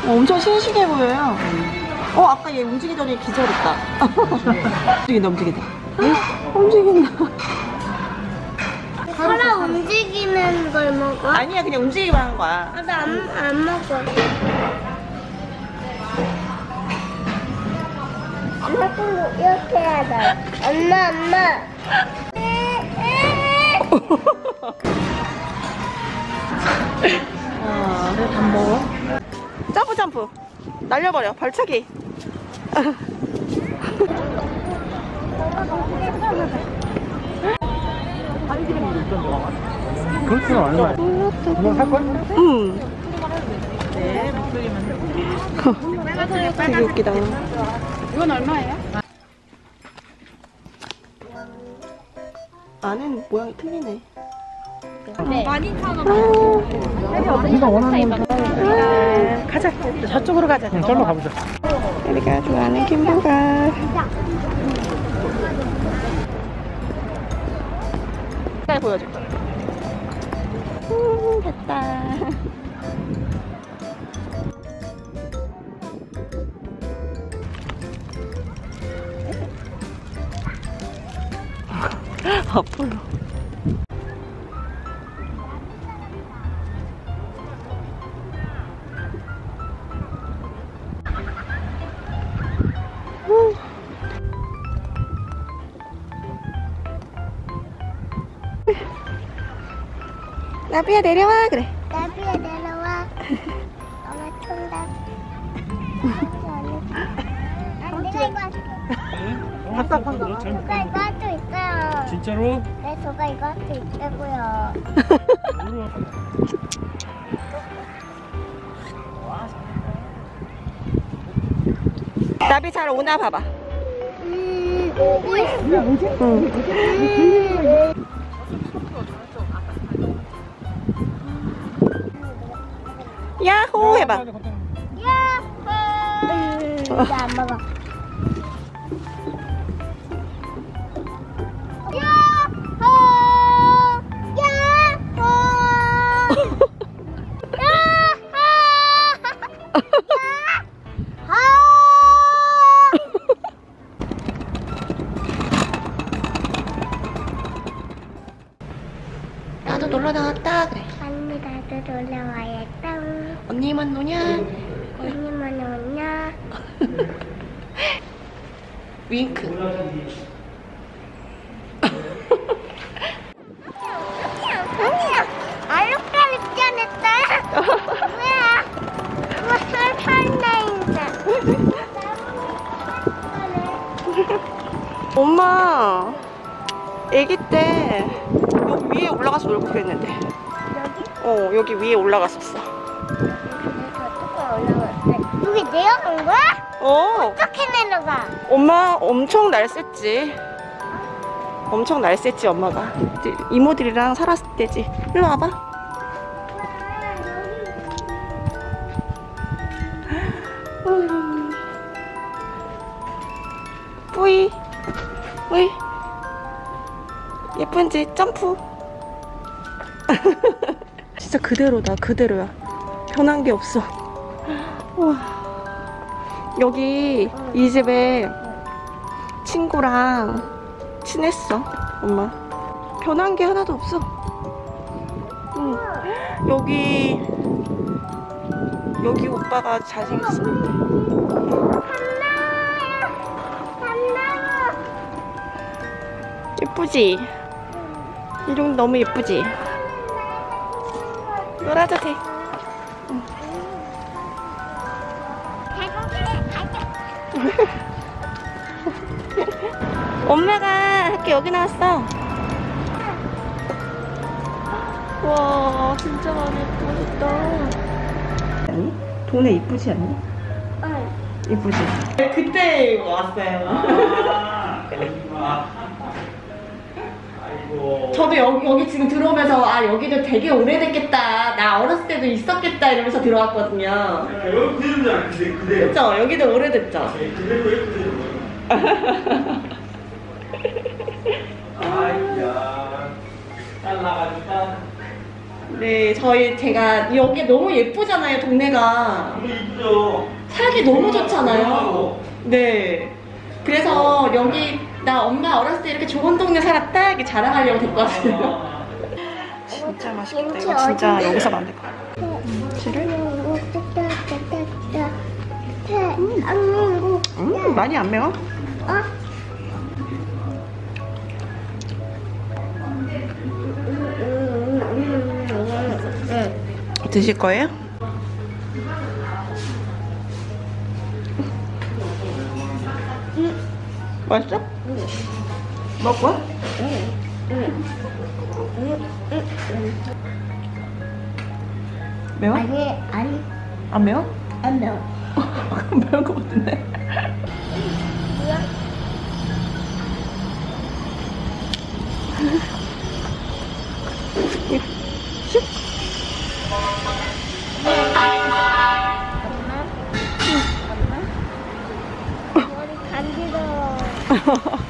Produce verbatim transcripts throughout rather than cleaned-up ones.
엄청 싱싱해 보여요. 어, 아까 얘 움직이더니 기절했다. 움직인다, 움직인다. 움직인다. 살아 움직이는 걸 먹어? 아니야, 그냥 움직이기만 하는 거야. 아, 나 안, 안 먹어. 자꾸 이렇게 해야 돼. 엄마, 엄마. 아, 그래, 밥 먹어? 점프, 점프. 날려버려, 발차기. 그렇지는 않아요. 이거 살 거야? 응. 네, 목소리만 되게 웃기다. 이건 얼마예요? 안은 모양이 틀리네. 네. 만 이천 원. 네가 원하는 거. 아, 가자. 저쪽으로 가자. 응, 절로 가보자. 우리가 좋아하는 김부각. 잘 보여줘. 음, 됐다. 아파요. 나비야 내려와 그래. 나비야 내려와. 엄마 촌다. 내가 이거 할게. 답답한 거. 저가 이거 할 수 있어요. 진짜로? 네, 저가 이거 할 수 있다고요. 나비 잘 오나 봐봐. 음, 뭐지? 응. 야호 해봐. 야호! 이제 안 먹어. 야호! 야호! 나도 놀러 나왔다 그래. 언니 나도 놀러와야겠다. 언니만 노냐? 언니만 오냐? 윙크. 언니야! 알록달록 짠했다. 뭐야? 뭐 설탕인데. 엄마 애기 때 여기 위에 올라가서 놀고 그랬는데. 여기? 어, 여기 위에 올라갔었어. 여기 내려간 거야? 어, 어떻게 내려가? 엄마 엄청 날쌔지. 엄청 날쌔지 엄마가. 이제 이모들이랑 살았을 때지. 일로 와봐. 뿌이 뿌이 예쁜지? 점프. 진짜 그대로다. 그대로야. 변한 게 없어. 우와. 여기 이 집에 친구랑 친했어 엄마. 변한 게 하나도 없어. 응. 여기 여기 오빠가 잘생겼었는데. 예쁘지? 이종 너무 예쁘지? 놀아도 돼. 응. 엄마가 학교 여기 나왔어. 와 진짜 많이 예쁘다. 아니? 동네 이쁘지 않니? 응. 이쁘지? 그때 왔어요. 아이고. 저도 여기, 여기 지금 들어오면서 아 여기도 되게 오래됐겠다. 나 어렸을 때도 있었겠다 이러면서 들어왔거든요. 여기 그대로잖아. 그대, 그대로. 그쵸? 여기도 오래됐죠? 그대로예요, 그대로. 아이야. 잘나가니까. 네, 저희 제가 여기 너무 예쁘잖아요, 동네가. 너무 이쁘죠? 살기 너무 좋잖아요. 네. 그래서 여기 나 엄마 어렸을 때 이렇게 좋은 동네 살았다 이렇게 자랑하려고 데리고 왔어요. 진짜 맛있겠다. 김치 이거 진짜 어디? 여기서 만들 거야. 김치를 한국 음, 많이 안 매워? 어? 드실 거예요? 맛있어? 먹을 거야? 매워? 아니 아니 안 매워? 안 매워. 매울 것 같은데. 슉. 머리 간지러워.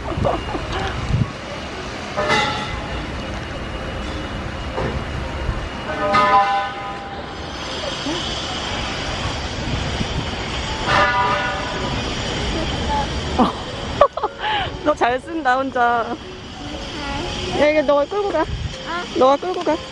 너 잘 쓴다 혼자. 야 이거 너가 끌고 가. 너가 끌고 가.